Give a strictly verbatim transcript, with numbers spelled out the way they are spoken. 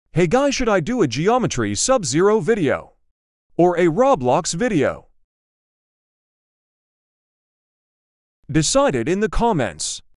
Hey guys, should I do a Geometry Sub-Zero video? Or a Roblox video? Decide it in the comments.